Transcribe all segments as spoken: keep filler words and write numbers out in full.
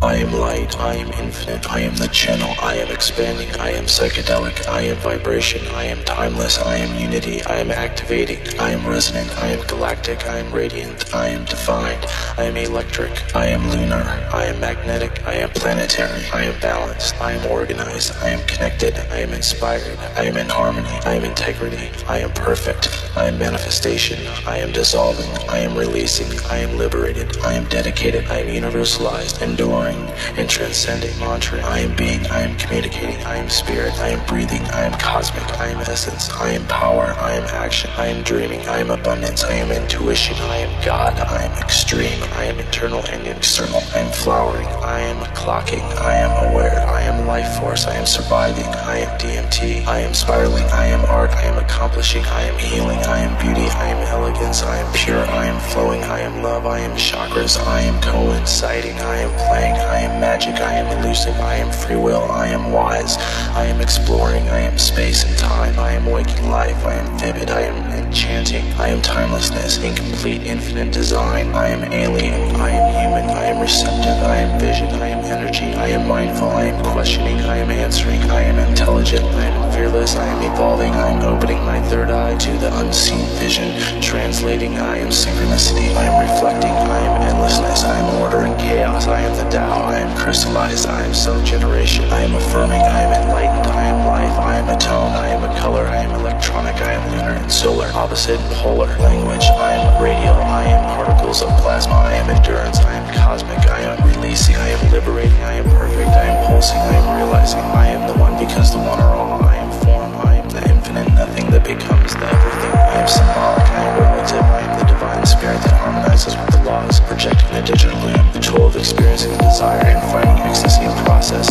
I am light, I am infinite, I am the channel, I am expanding, I am psychedelic, I am vibration, I am timeless, I am unity, I am activating, I am resonant, I am galactic, I am radiant, I am defined, I am electric, I am lunar, I am magnetic, I am planetary, I am balanced, I am organized, I am connected, I am inspired, I am in harmony, I am integrity, I am perfect, I am manifestation, I am dissolving, I am releasing, I am liberated, I am dedicated, I am universalized, enduring, and transcending mantra. I am being, I am communicating, I am spirit, I am breathing, I am cosmic, I am essence, I am power, I am action, I am dreaming, I am abundance, I am intuition, I am God, I am extreme, I am internal and external, I am flowering, I am clocking, I am aware, I am life force, I am surviving, I am D M T, I am spiraling, I am art, I am accomplishing, I am healing, I am beauty, I am elegance, I am pure, I am flowing, I am love, I am chakras, I am coinciding, I am playing, I am magic, I am elusive, I am free will, I am wise, I am exploring, I am space and time, I am waking life, I am vivid, I am enchanting, I am timelessness, incomplete, infinite design, I am alien, I am human, I am receptive, I am vision, I am energy, I am mindful, I am questioning, I am answering, I am intelligent, I am fearless, I am evolving, I am opening my third eye to the unseen vision, translating, I am synchronicity, I am reflecting, I am endlessness, I am order and chaos, I am the Tao, I am crystallized, I am self-generation, I am affirming, I am enlightened, I am life, I am a tone, I am a color, I am electronic, I am lunar and solar, opposite and polar, language, I am radial, I am particles of plasma, I am endurance, I am cosmic, I am releasing, I am liberating, I am perfect, I am pulsing, I am realizing, I am the one because the one are all, I am form, I am the infinite nothing that becomes the everything, I am symbolic, I am relative, I am the divine spirit that harmonizes with the laws, projecting the digital loom, the tool of experiencing desire and finding ecstasy in process.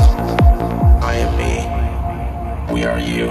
I am me. We are you.